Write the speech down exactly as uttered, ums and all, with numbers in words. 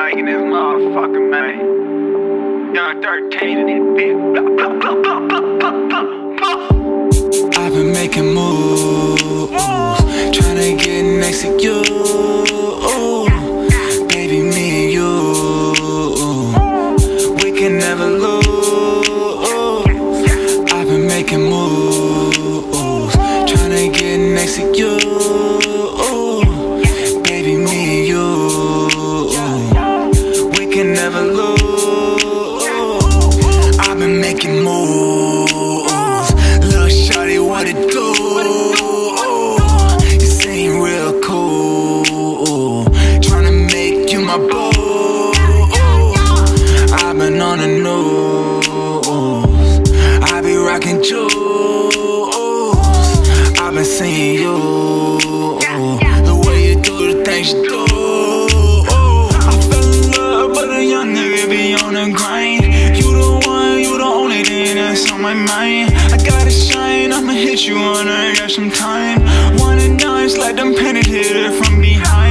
Makin this motherfucker, man. Young thirteen in this bitch. Blah, blah, blah, blah, blah, blah, blah, blah. I've been making moves, tryna get next to you. Baby, me and you, we can never lose. I've been making moves, tryna get next to you. Baby, me and you, we can never lose. I've been making moves, little shawty, what it do? You seem real cool, tryna make you my boo. I've been on the news, I be rocking jewels. I've been seeing you, the way you do the things you do. I fell in love, but a young nigga be on the grind. You the one, you the only thing that's on my mind. I gotta shine, I'ma hit you on her, got some time. One and done, like them penny hit it from behind.